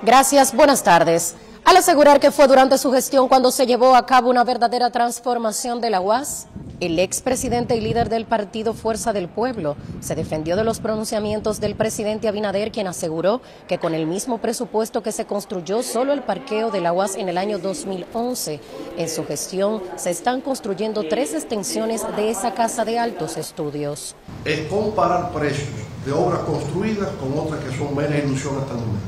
Gracias, buenas tardes. Al asegurar que fue durante su gestión cuando se llevó a cabo una verdadera transformación de la UAS, el expresidente y líder del partido Fuerza del Pueblo se defendió de los pronunciamientos del presidente Abinader, quien aseguró que con el mismo presupuesto que se construyó solo el parqueo de la UAS en el año 2011, en su gestión se están construyendo 3 extensiones de esa casa de altos estudios. Es comparar precios de obras construidas con otras que son mera ilusión hasta el momento.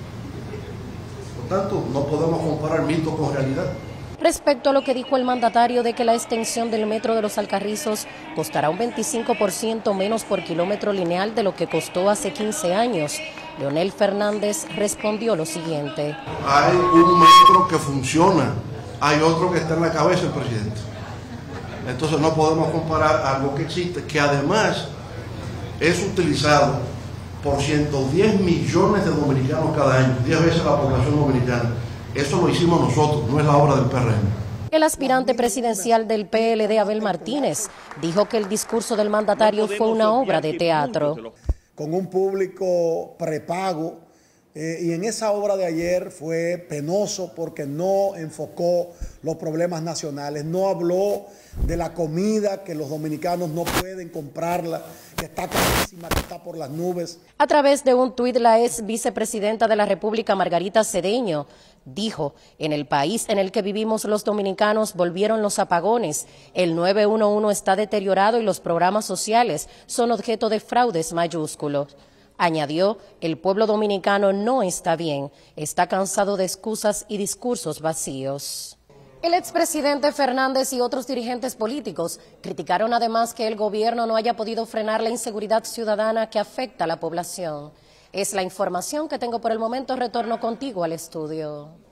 Por tanto, no podemos comparar mito con realidad. Respecto a lo que dijo el mandatario de que la extensión del metro de los Alcarrizos costará un 25% menos por kilómetro lineal de lo que costó hace 15 años, Leonel Fernández respondió lo siguiente. Hay un metro que funciona, hay otro que está en la cabeza del presidente. Entonces no podemos comparar algo que existe, que además es utilizado por 110 millones de dominicanos cada año, 10 veces la población dominicana. Eso lo hicimos nosotros, no es la obra del PRM. El aspirante presidencial del PLD, Abel Martínez, dijo que el discurso del mandatario fue una obra de teatro. Con un público prepago, y en esa obra de ayer fue penoso porque no enfocó los problemas nacionales, no habló de la comida, que los dominicanos no pueden comprarla, que está carísima, que está por las nubes. A través de un tuit, la ex vicepresidenta de la República, Margarita Cedeño, dijo: en el país en el que vivimos los dominicanos volvieron los apagones, el 911 está deteriorado y los programas sociales son objeto de fraudes mayúsculos. Añadió: el pueblo dominicano no está bien, está cansado de excusas y discursos vacíos. El expresidente Fernández y otros dirigentes políticos criticaron además que el gobierno no haya podido frenar la inseguridad ciudadana que afecta a la población. Es la información que tengo por el momento. Retorno contigo al estudio.